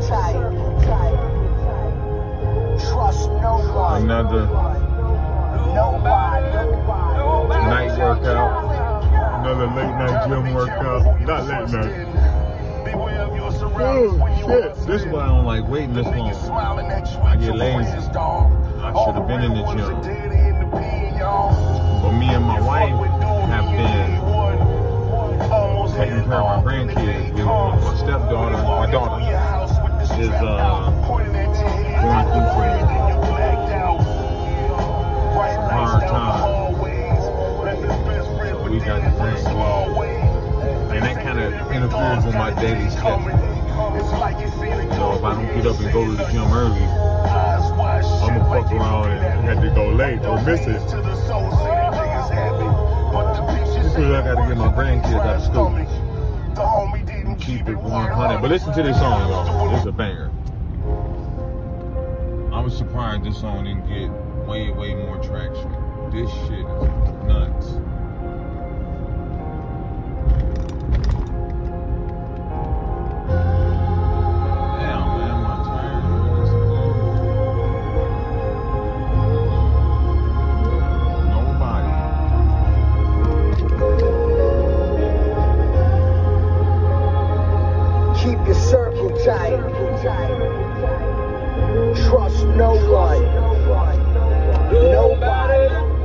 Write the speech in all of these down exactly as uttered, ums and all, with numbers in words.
Another night workout. Another late night gym workout. Not late night. Oh shit. This is why I don't like waiting this long. I get lazy. I should have been in the gym. But me and my wife have been taking care of my grandkids. My stepdaughter, my daughter, is uh, going through some hard time. We got the grandkids. And that kind of interferes with my daily schedule. So if I don't get up and go to the gym early, I'm gonna fuck around and have to go late or miss it. Because I gotta get my grandkids out of school. Keep it one hundred. But listen to this song, y'all. It's a banger. I was surprised this song didn't get way, way more traction. This shit is nuts. Trust no one, nobody.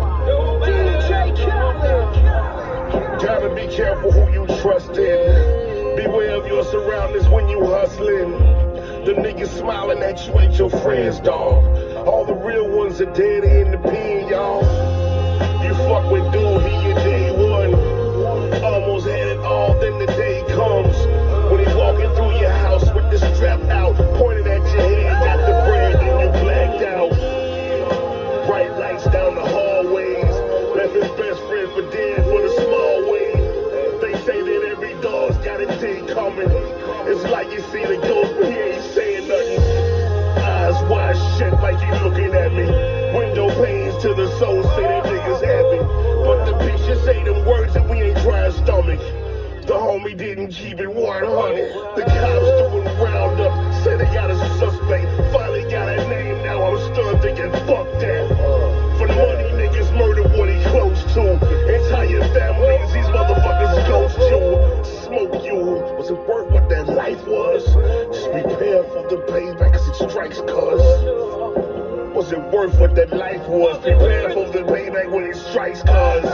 Gotta be careful who you trust in. Beware of your surroundings when you hustling. The niggas smiling at you ain't your friends, dog. All the real ones are dead in the pen, y'all. You fuck with dude, he your day one. Almost had it all, then the day comes when he walking through your house with the strap out, pointed at your head, got the bread, and you blacked out. Bright lights down the hallways, left his best friend for dead for the small way. They say that every dog's got a day coming. It's like you see the ghost, but he ain't saying nothing. Eyes wide shut like he looking at me. Window panes to the soul, say that niggas happy. But the picture say them words that we ain't trying to stomach. The homie didn't keep it one hundred. The cops doing roundup, say they got a suspect. Finally got a name, now I'm stunned thinking, fuck that. For the money, niggas murder what he close to. Entire families, these motherfuckers ghost you. Smoke you, was it worth what that life was? Just prepare for the payback cause it strikes cuz. Was it worth what that life was? Prepare for the payback when it strikes cuz.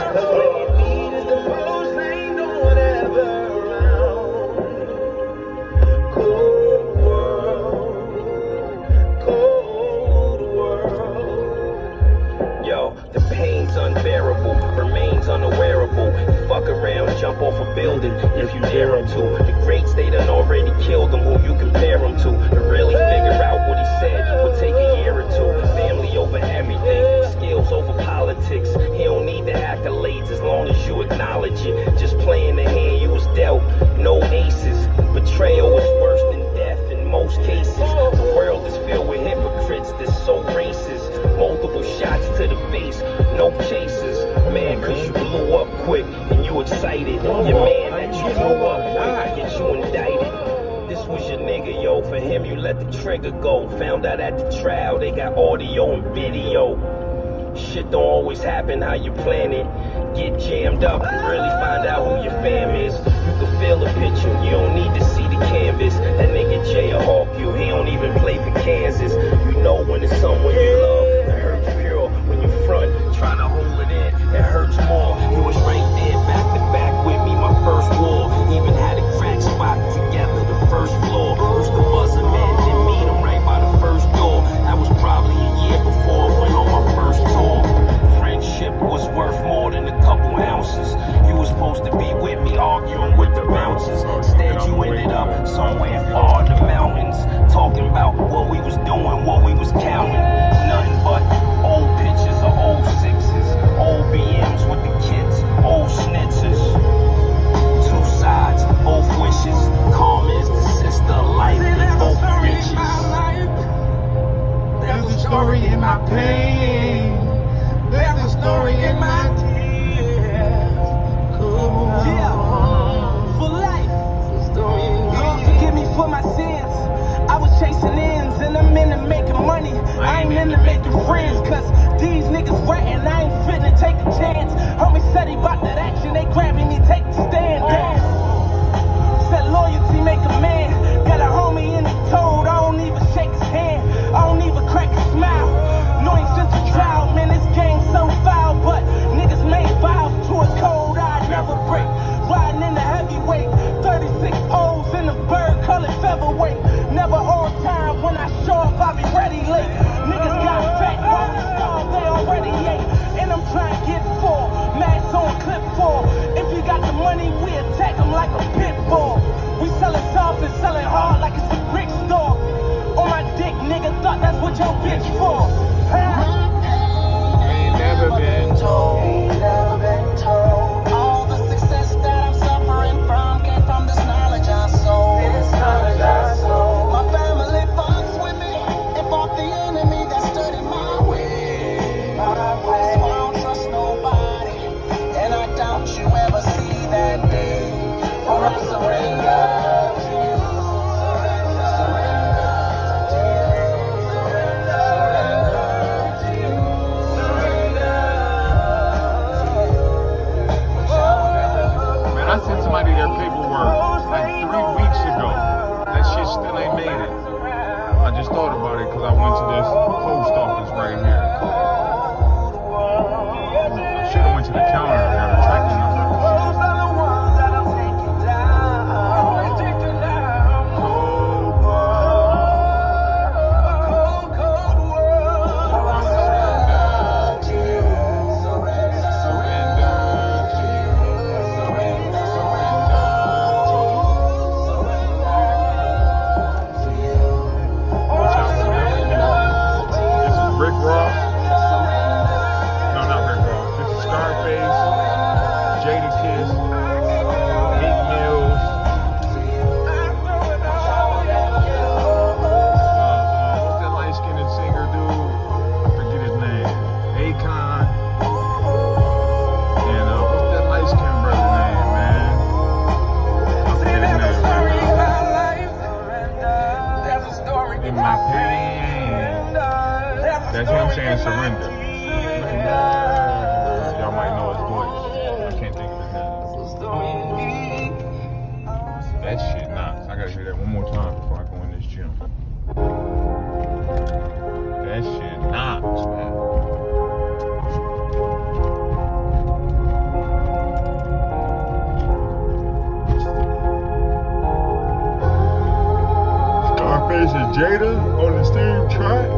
Unbearable, remains unawareable. You fuck around, jump off a building if you dare him to. The greats, they done already killed him, who you compare him to. To really figure out what he said would take a year or two. Family over everything, skills over politics. He don't need the accolades as long as you acknowledge it. Just playing the hand you was dealt, no aces. Betrayal is worse than death in most cases. The world is filled with hypocrites that's so racist. Multiple shots to the face, no chases. Man, cause you blew up quick and you excited. Your man that you blew up quick, get you indicted. This was your nigga, yo. For him, you let the trigger go. Found out at the trial, they got audio and video. Shit don't always happen how you plan it. Get jammed up and really find out who your fam is. You can feel the picture, you don't need to see the canvas. That nigga Jay will hawk you, he don't even play for Kansas. You know when it's someone you love. It hurts pure when you front, trying to hold it in. It hurts more. You was right there, back to back with me, my first war. Even had a crack spot together, the first floor. Used to buzz him in, then meet him right by the first door. That was probably a year before I went on my first tour. Friendship was worth more than a couple ounces. You was supposed to be with me arguing with the bouncers. Instead you ended up somewhere far in the mountains, talking about what we was doing, what we was counting. Nothing but old pictures of old sixes, old B Ms with the kids, old schnitzers. Two sides, both wishes. Karma is the sister of life, we both bitches. There's a story in my pain. There's a story in my tears. Cool. Yeah, for life. Lord, forgive me for my sins. I was chasing I'm into making money, I ain't into making friends. Cause these niggas ratting, I ain't fitting to take a chance. Homie said he bout that action, they grabbing me, take the stand. Damn. Said loyalty make a man. Got a homie in the toad, I don't even shake his hand. I don't even crack a smile. No, ain't since a child, man, this game's so foul. But niggas made vows to a code I never break. Riding in the heavyweight, thirty-six O's in the bird, colored featherweight. Never on time, when I show up, I be ready late. Niggas got fat, rolling stars, they already ate. And I'm trying to get full, max on clip four. If you got the money, we attack them like a pit bull. We sellin' soft and sellin' hard like it's a brick store. On my dick, nigga, thought that's what your bitch for. Ain't never been told. Ain't never been told. All the success that I'm suffering from came from this knowledge I sold. This knowledge I sold. My family fucks with me and fought the enemy that stood in my way. My So way. I don't trust nobody, and I doubt you ever see that day. For I surrender to you. Surrender to you. Surrender to you. Surrender to you. Man, I sent somebody their paperwork like three weeks ago. That shit still ain't made it. I just thought about it because I went to this post office right here. I should have went to the counter and got a tracking number. That's what I'm saying, surrender. Y'all might know his voice. I can't think of his name. That shit knocks. I gotta hear that one more time before I go in this gym. That shit knocks, man. Scarface and Jada on the same track.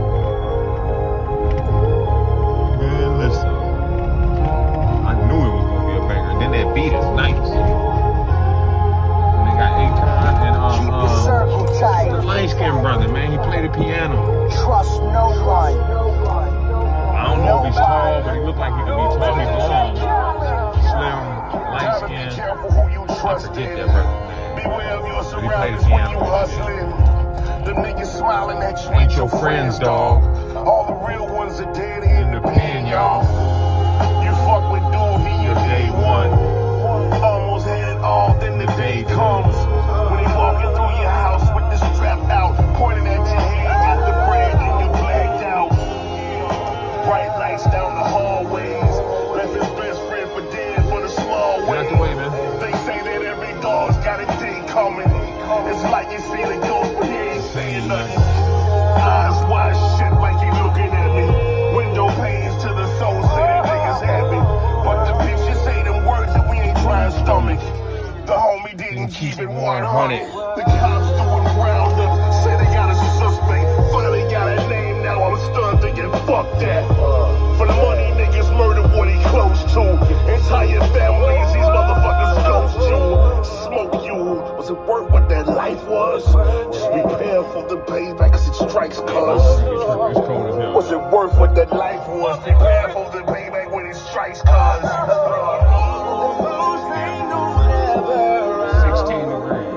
Man, listen. I knew it was gonna be a banger. Then that beat is nice. And they got Akon and um, Keep the um circle tight. the light skinned brother, man. He played the piano. Trust no one. I don't know if he's tall, but he looked like he could be tall. He's long, slim, light skinned. I forget that brother, man. Beware of your But he played the surroundings when piano. you hustling. The niggas smiling at you Ain't ain't your your friends, friends, dog. dog. All the real ones are dead in the pen, y'all. You fuck with dude, he your day one. Almost had it all, then the day comes. When he walking through your house with the strap out, pointing at your head, got the bread and you blacked out. Bright lights down the hallways. Left his best friend for dead for the small Get way. out the way, man. They say that every dog's got a day coming. It's like you see the ghost, but he ain't saying nothing. Eyes wide shut like he looking at me. Window panes to the soul, say that niggas happy. But the picture say them words that we ain't trying to stomach. The homie didn't keep it one hundred. The cops doing roundup, say they got a suspect. Finally got a name, now I'm stunned thinking, fuck that. For the money, niggas murder what he close to. Entire families, these motherfuckers ghost you. Smoke you. Was it worth what that life was? Just prepare for the payback cause it strikes cuz. It's cold as hell. Was it worth what that life was? Prepare for the payback when it strikes cuz. sixteen degrees.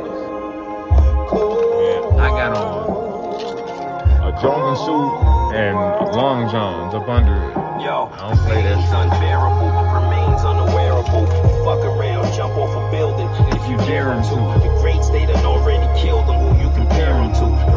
Yeah, I got on a jogging suit and long johns up under it. Yo, I don't play that pain's shit. unbearable, remains unaware-able. Fuck around, jump off a building if you dare 'em to. The greats, they done already killed them, who you compare 'em to.